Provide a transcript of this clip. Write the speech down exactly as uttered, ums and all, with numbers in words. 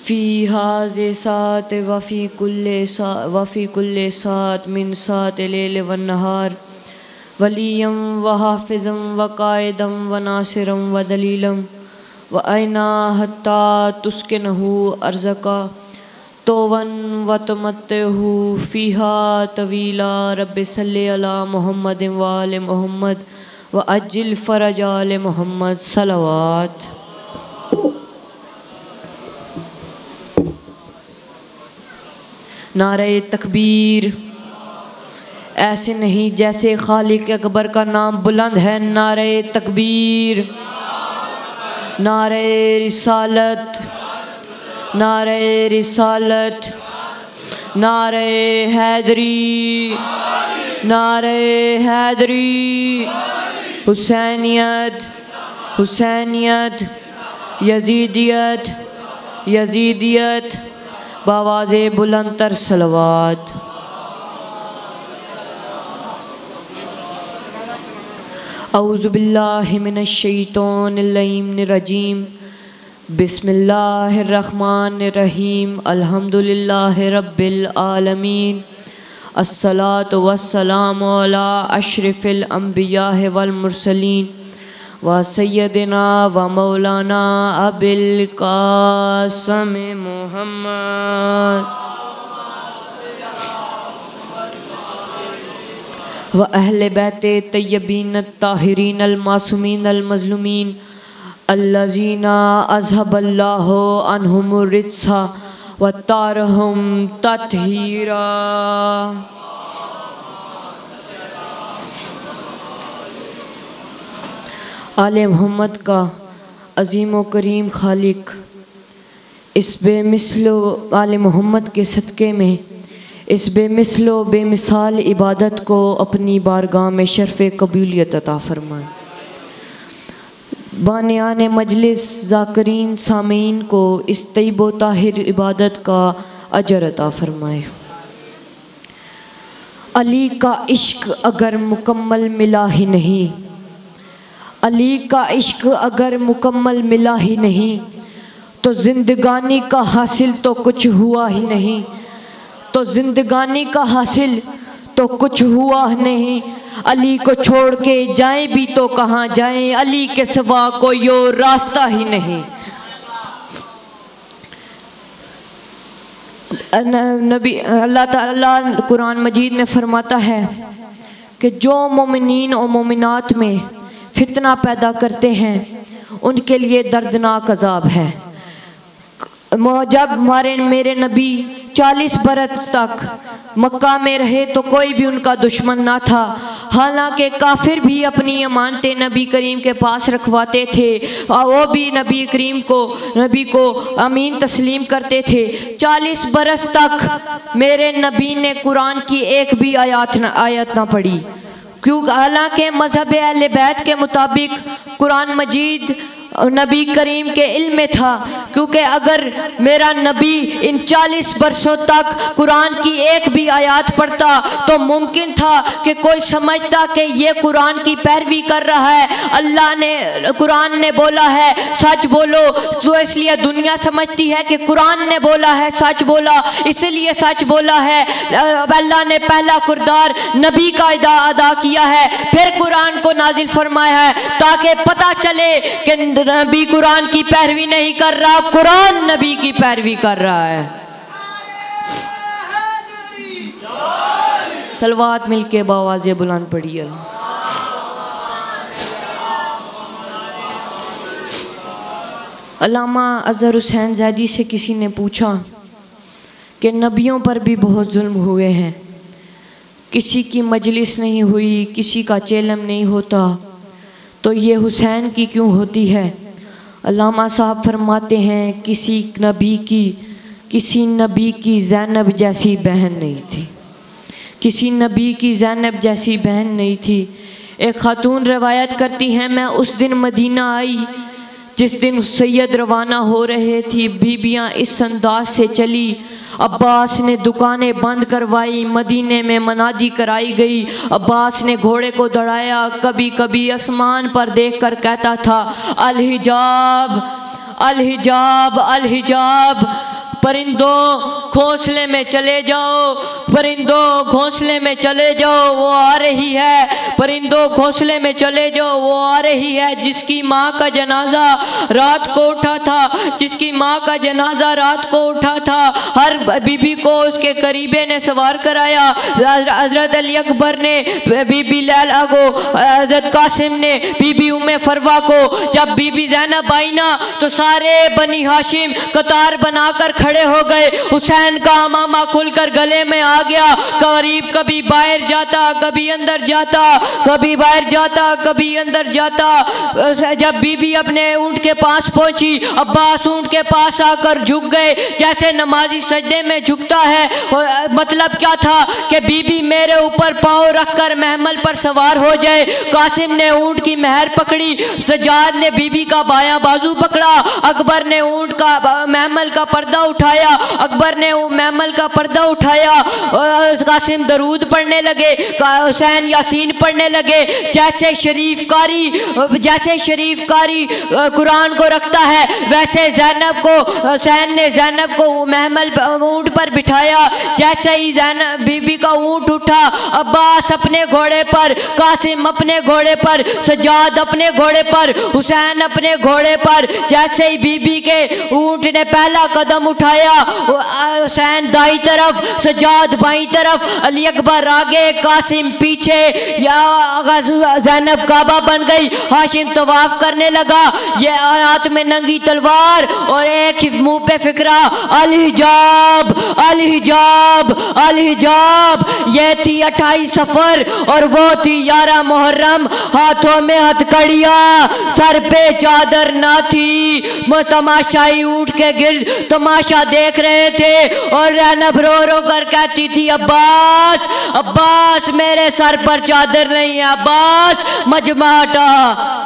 फ़ी हाज़े सात वफ़ी कुल्ले सा वफ़ी कुल्ले सात मिन सात लेल व नहार वलीयम व हाफ़िज़म व कायदम व नासिरम व दलीलम व ऐना हत्ता तुस्किनहु अर्ज़का तोवन व तुमत्तिहु फ़ीहा तवीला रब्बि सल्लि अला मुहम्मद व आले मुहम्मद व अज्जिल फ़रज आले मुहम्मद सलवात। नारे तकबीर। ऐसे नहीं जैसे खालिक अकबर का नाम बुलंद है। नारे तकबीर, नारे रिसालत, नारे रिसालत, नारे हैदरी, नारे हैदरी। हुसैनियत, हुसैनियत, यजीदियत, यजीदियत, बावाज़े बुलंदतर सलवात। औज़ु बिल्लाहि मिनश शैतानिर रजीम। बिस्मिल्लाहिर रहमानिर रहीम। अल्हम्दुलिल्लाहि रब्बिल आलमीन। अस्सलातु वस्सलामु अला अशरफिल अंबिया वल मुरसलीन व सय्यदिना व मौलाना अबिल कासम मुहम्मद व अहले बैते तय्यबीन ताहिरीन अल मासूमीन अल मज़लूमीन अल्लज़ीना अज़हबल्लाहु अन्हुमुर रिज्सा व तारहुम तत्हीरा। आले मोहम्मद का अज़ीम व करीम खालिक इस बेमिसलो आले मोहम्मद के सदक़े में इस बेमिसलो बेमिसाल इबादत को अपनी बारगाह में शर्फ़ कबूलियत अता फरमाए। बानियान मजलिस ज़ाकिरीन सामीन को इस तय्यब व ताहिर इबादत का अजर अता फरमाए। अली का इश्क अगर मुकम्मल मिला ही नहीं, अली का इश्क अगर मुकम्मल मिला ही नहीं तो जिंदगानी का हासिल तो कुछ हुआ ही नहीं, तो जिंदगानी का हासिल तो कुछ हुआ नहीं। अली को छोड़ के जाएं भी तो कहाँ जाएं, अली के सिवा कोई और रास्ता ही नहीं। नबी अल्लाह ताला कुरान मजीद में फरमाता है कि जो मोमिनीन और मोमिनात में फितना पैदा करते हैं उनके लिए दर्दनाक अजाब है। जब हमारे मेरे नबी चालीस बरस तक मक्का में रहे तो कोई भी उनका दुश्मन ना था। हालांकि काफिर भी अपनी अमानतें नबी करीम के पास रखवाते थे और वो भी नबी करीम को नबी को अमीन तस्लीम करते थे। चालीस बरस तक मेरे नबी ने कुरान की एक भी आयत न आयत ना पढ़ी, क्योंकि हालांकि मज़हब अहले बैत के मुताबिक कुरान मजीद नबी करीम के इल्म में था, क्योंकि अगर मेरा नबी इन चालीस बरसों तक कुरान की एक भी आयत पढ़ता तो मुमकिन था कि कोई समझता कि ये कुरान की पैरवी कर रहा है। अल्लाह ने कुरान ने बोला है सच बोलो, तो इसलिए दुनिया समझती है कि कुरान ने बोला है सच बोला, इसलिए सच बोला है। अल्लाह ने पहला किरदार नबी का अदा अदा किया है, फिर कुरान को नाजिल फरमाया है ताकि पता चले कि नबी कुरान की पैरवी नहीं कर रहा, कुरान नबी की पैरवी कर रहा है। सलवात मिलके बावाज़े बुलंद पढ़िए। अल्लामा अज़हर हुसैन ज़ैदी से किसी ने पूछा कि नबियों पर भी बहुत जुल्म हुए हैं, किसी की मजलिस नहीं हुई, किसी का चेलम नहीं होता, तो ये हुसैन की क्यों होती है? अल्लामा साहब फरमाते हैं किसी नबी की किसी नबी की ज़ैनब जैसी बहन नहीं थी, किसी नबी की ज़ैनब जैसी बहन नहीं थी। एक खातून रवायत करती हैं, मैं उस दिन मदीना आई जिस दिन सैयद रवाना हो रहे थी, बीबियाँ इस अंदाज से चली। अब्बास ने दुकानें बंद करवाई, मदीने में मनादी कराई गई। अब्बास ने घोड़े को दौड़ाया, कभी कभी आसमान पर देखकर कहता था अल हिजाब अल हिजाब अल हिजाब। परिंदों घोंसले में चले जाओ, परिंदों घोंसले में चले जाओ, वो आ रही है। परिंदों घोंसले में चले जाओ, वो आ रही है। जिसकी माँ का जनाजा रात को उठा था, जिसकी माँ का जनाजा रात को उठा था, हर बीबी को उसके करीबे ने सवार कराया। हजरत अली अकबर ने बीबी लैला को, हजरत कासिम ने बीबी उम्मे फरवा को। जब बीबी ज़ैनब आई ना तो सारे बनी हाशिम कतार बनाकर खड़े हो गए। हुसैन का अमामा खुलकर गले में आ गया। करीब कभी बाहर जाता, कभी अंदर जाता, कभी बाहर जाता, कभी अंदर जाता। जब बीबी अपने ऊंट के पास पहुंची, अब्बास ऊंट के पास आकर झुक गए जैसे नमाजी सजदे में झुकता है। मतलब क्या था कि बीबी मेरे ऊपर पांव रखकर महमल पर सवार हो जाए। कासिम ने ऊंट की महर पकड़ी, सज्जाद ने बीबी का बायां बाजू पकड़ा, अकबर ने ऊंट का महमल का पर्दा उठाया, अकबर ने महमल का पर्दा उठाया। कासिम दरूद पढ़ने लगे, हुसैन यासीन पढ़ने लगे। जैसे शरीफ कारी जैसे शरीफ कारी कुरान को रखता है, वैसे ज़ैनब को, हुसैन ने ज़ैनब को महमल ऊंट पर बिठाया। जैसे ही ज़ैनब बीबी का ऊंट उठा, अब्बास अपने घोड़े पर, कासिम अपने घोड़े पर, सज्जाद अपने घोड़े पर, हुसैन अपने घोड़े पर। जैसे ही बीबी के ऊंट ने पहला कदम उठाया, हुसैन दाई तरफ, सज्जाद बाई तरफ, अली अकबर आगे, कासिम पीछे। या ज़ैनब काबा बन गई। हाशिम तवाफ करने लगा, ये हाथ में नंगी तलवार और एक ही मुंह पे फिक्रा, अल हिजाब अल हिजाब अल हिजाब। ये थी अट्ठाईस सफर और वो थी ग्यारह मुहर्रम। हाथों में हथकड़िया, सर पे चादर ना थी। तमाशाई ऊंट के गिर्द तमाशा देख रहे थे और ज़ैनब रो रो कर कहती थी, अब्बास अब्बास मेरे सर पर चादर नहीं है, अब्बास मजमा हटा।